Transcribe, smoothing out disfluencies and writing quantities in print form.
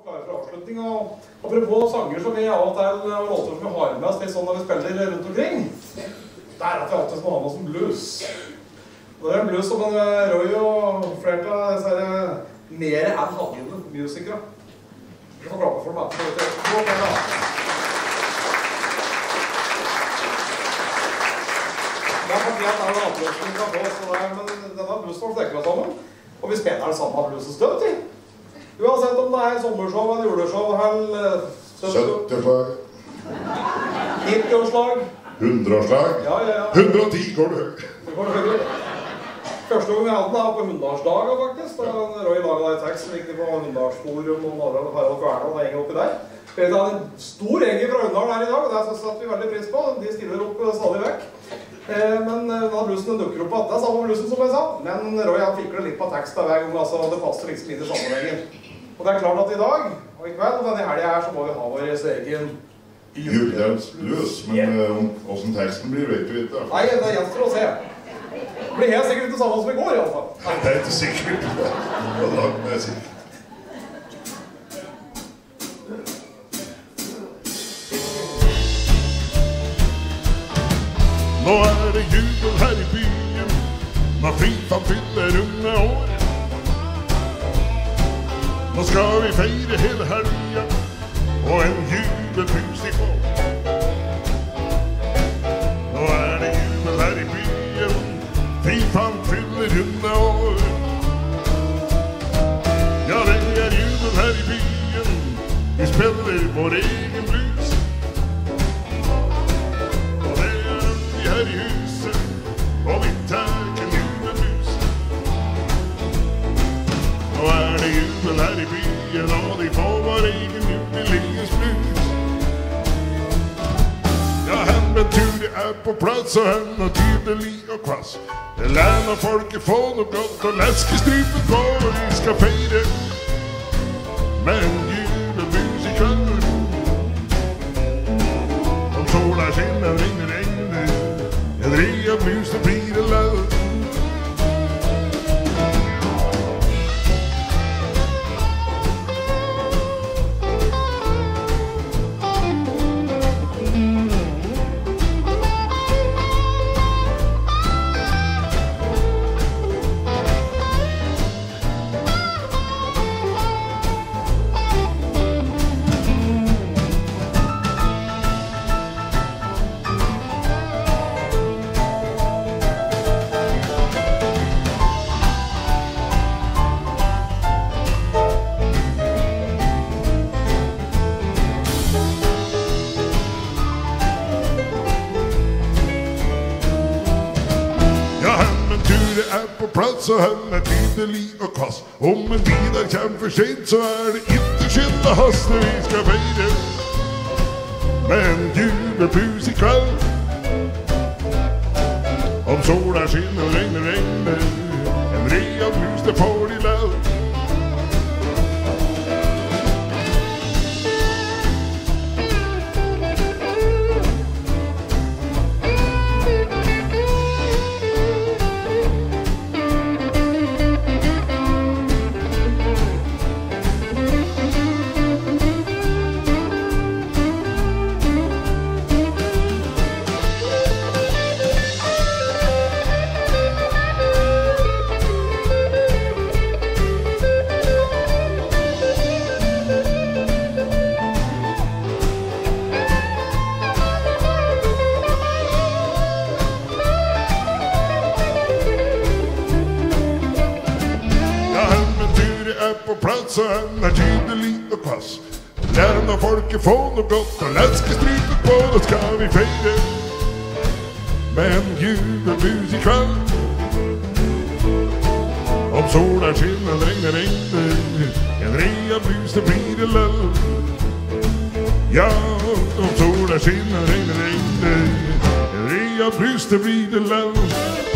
klare for avslutning. Og apropos sanger som vi av og til, og låter som vi har med oss litt sånn når vi spiller rundt omkring, det er at vi alltid må ha med oss en blues. Og det er en blues som Roy og flere av disse mer enn halvgivende musikere. Vi får klappe for dem etter. Det er fordi at det er en avløsning fra oss, men denne bluesen får stekke meg sammen. Og vi spiller det samme bluesens død til. Uansett om det er sommershow eller juleshow, eller 70-årslag, 90-årslag, 100-årslag, ja. 110 går det høyt. Det går det høyt. Første gang vi hadde den på Hunndalsdagen faktisk. Da Roy laget en tekst som gikk på Hunndalsforum og Harald Kværne og det gikk oppi der. Vi hadde en stor gjeng fra Hunndalen her i dag, og det setter vi veldig pris på. De stiller opp stadig vekk. Men denne bluesen dukker opp på. Det er samme bluesen som jeg sa. Men Roy han fikler litt på tekst hver gang, altså det passer liksom inn i sammenhengen. Og det er klart at i dag, og i kveld, og denne helgen her, så må vi ha vår egen jubileumsblues, men hvordan teksten blir, vet vi ikke. Nei, det er gjenstår å se. Det blir helt sikkert det samme som i går i alle fall. Nei, det er ikke sikkert. Det er sikkert. Nå er det jubel her i byen, når FIFA fyller runde år. Nå skal vi feire hele helgen, og en jubelpus i får. Nå er det jubel her i byen, FIFA fyller runde år. Ja, det er jubel her i byen, vi spiller vår egen blues. Her i huset, og vi tar en jubelblues. Nå er det jubel her i byen, og de får vår egen jubileumsblues. Ja, henventur er på plass, og hen er tydelig og kvass. Det lærer folket få noe godt, og leskestrupen på, og vi skal feire med en jubelblues i kveld. Om sola skinner, regner. En rea blues, det blir det love. Plass og han er tydelig og kvass. Om en Vidar kommer for sent, så er det ikke skyld å haste. Vi skal feire med en jubelblues i kveld. Om sola skinner og regner, en rea blues, det får de lov. På plass, og han er tydelig og kvass. Læren av folket få noe godt, og leskestrupen på, da skal vi feire med en jubelblues i kveld. Om sola skinner, regner, en rea blues, det blir det love. Ja, om sola skinner, regner, en rea blues, det blir det love.